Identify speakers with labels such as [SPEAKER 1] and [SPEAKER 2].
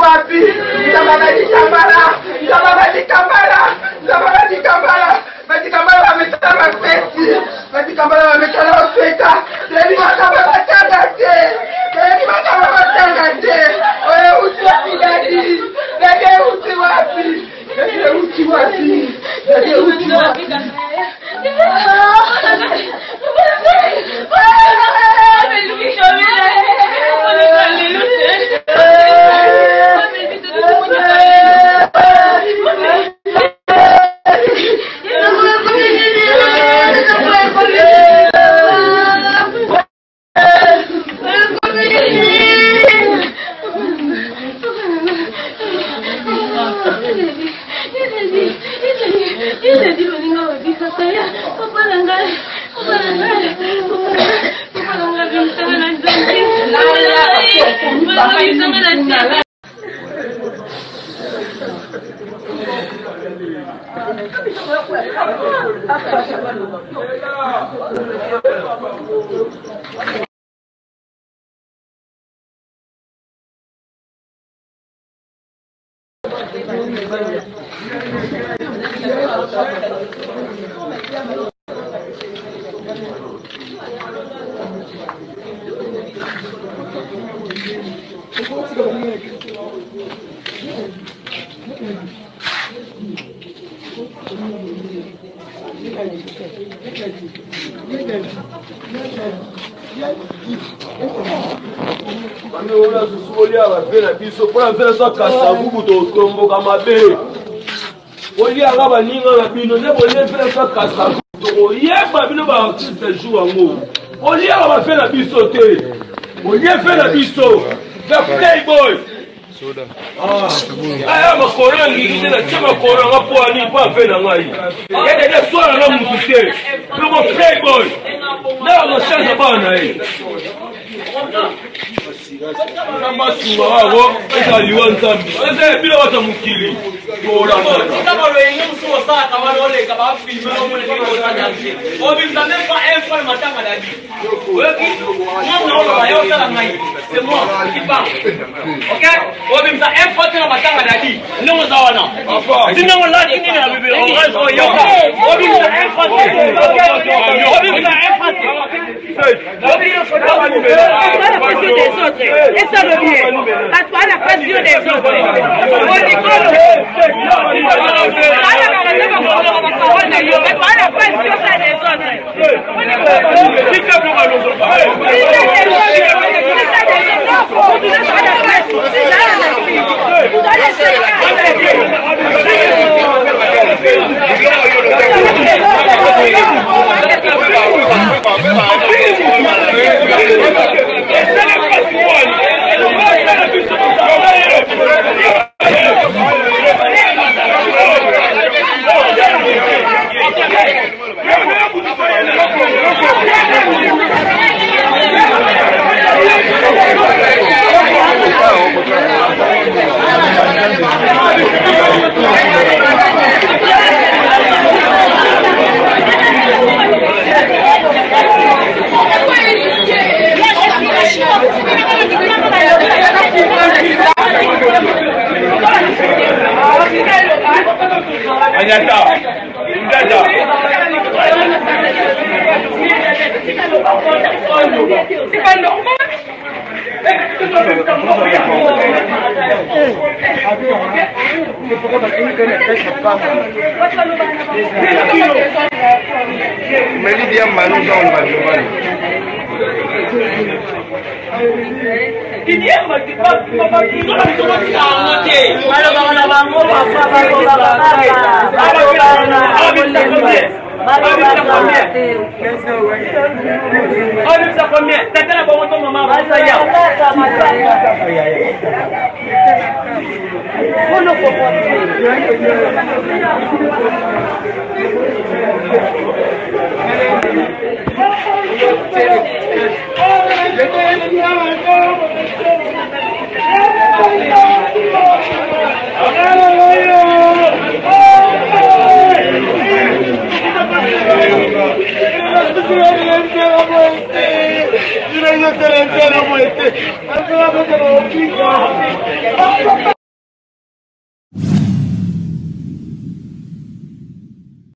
[SPEAKER 1] wapi? Majikambala wametana mapesi. Majikambala wametana mapesa. Leni makamba matanga te. Oye uti wapi dadi? Dadi uti wapi?
[SPEAKER 2] Pour faire ça, Kassavu, Tombo, Kamabe. Oli a la baninga na bino ne bolé faire ça Kassavu. Oli a pas bino ba artiste joue en mot. Oli a va faire la biso te. Oli a fait la biso. The Playboy. Soda. Ah, ma korangi qui na chama koranga po ani pa fe na ngai. Ele de sola na mutute. Como Playboy. Não, não chama bana aí. Namasuwa wao eza liwanzambi eza bila wata mukili tora mata kama wengi msuwa saa kama wale kama filme au mwenye ndio obi mtane pas un fois matanga dadi wewe moi na yao tala ngai c'est moi qui parle OK obi mta un fois tena matanga dadi ndio zawana sina wala nini na bibi orange au yoka obi mta un fois obi mta un fois obi mta et ça le bien. La toile n'a pas Dieu des autres. C'est pas normal.